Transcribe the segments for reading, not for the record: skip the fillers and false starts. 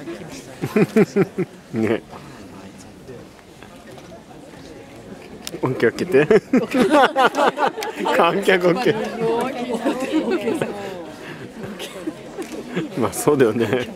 ね。オッケーオッケーって観客オッケーまあそうだよね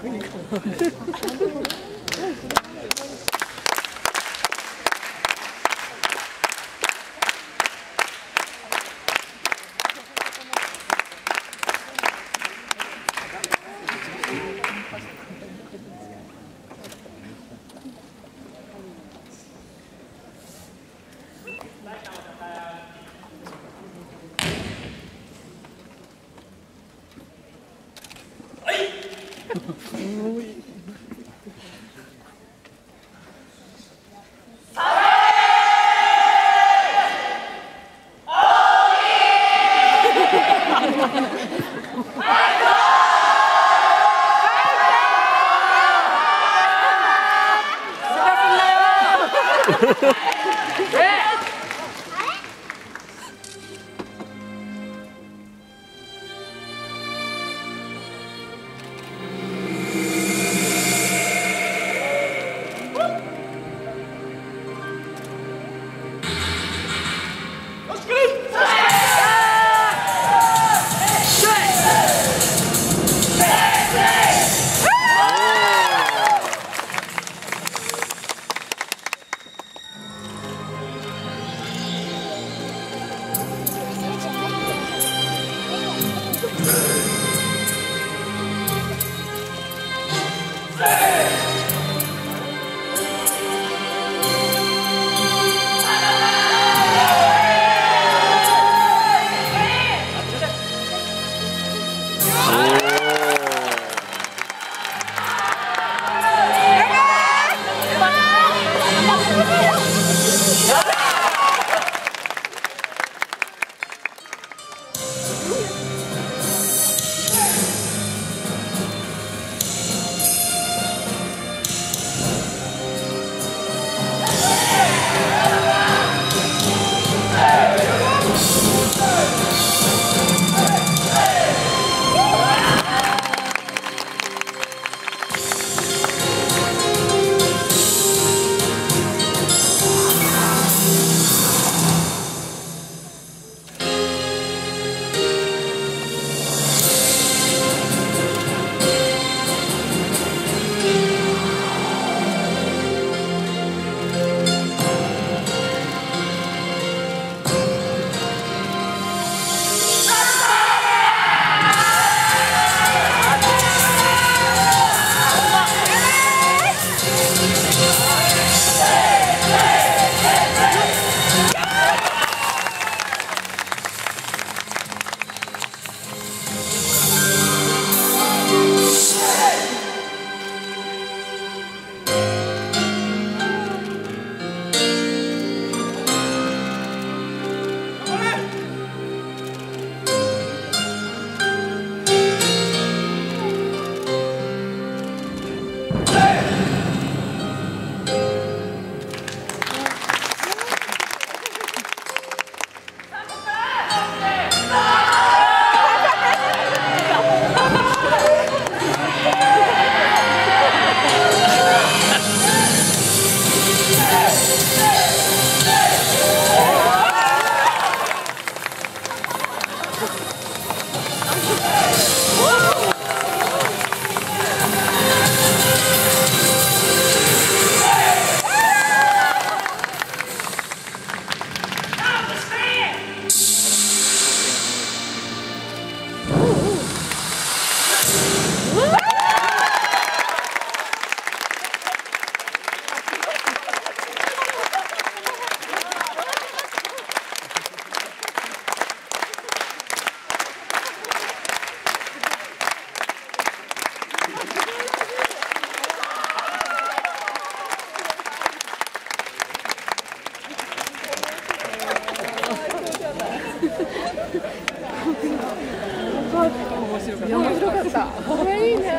いや面白かった。これいいね。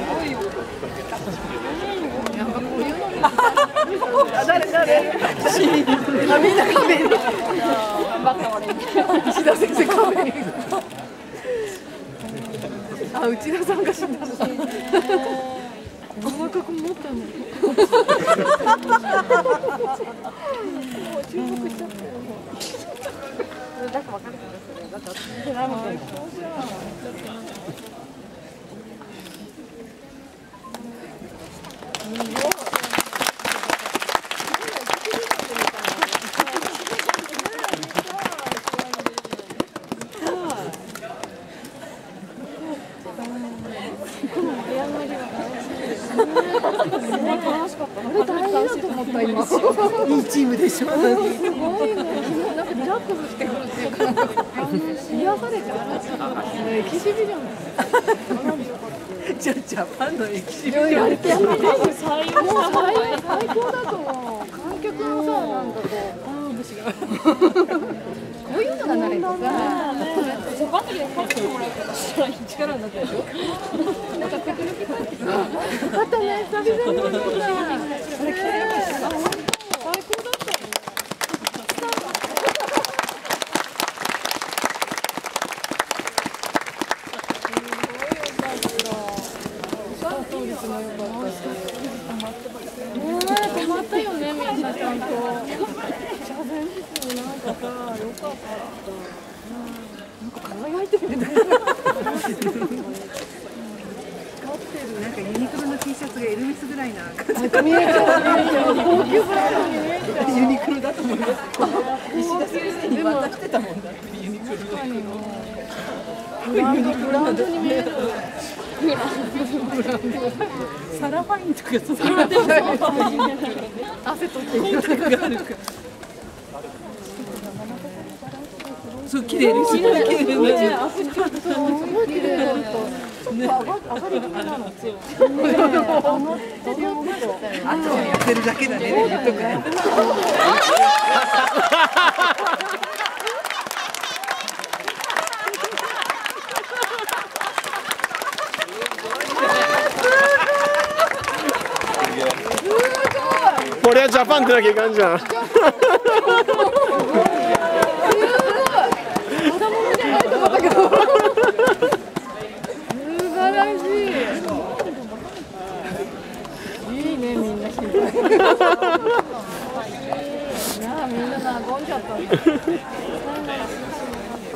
やっぱこういうのも。誰？あ、みんな壁に。頑張った俺。石田先生壁に。あ、内田さんが死んだの。細かくこもっとね。注目しちゃったよ。だから分かるけど、それだからいいチームでしょ。すごいね。なんかリラックスしてくるっていうか、癒されちゃう。エキシビジョン。じゃジャパンのエキシビジョン。やってやって最高だと思う。観客もさ、なんかこういうのがないとさ、ジャパンで入ってもらうから力になったでしょ。なんかペクルキパってさ、あったね、久々に見た。あれ綺麗だった。最高だったよ。止まったよね、みんなちゃんと。なんかさ、よかった。なんか輝いてるね。なんかユニクロの T シャツがエルメスぐらいな感じ。見えちゃう。高級ブランドに見えちゃう。ユニクロだと思います。石田先生に渡してたもんだって、ユニクロ。ブランドに見える。サラファインとかそういう汗とってコンタクトがあるから。そう綺麗です。綺麗。汗ちょっとすごい綺麗だった。上がり気味なの。あとやってるだけだね。言っとくね。 これはジャパンってなきゃいかんじゃん。 みんな和んじゃった。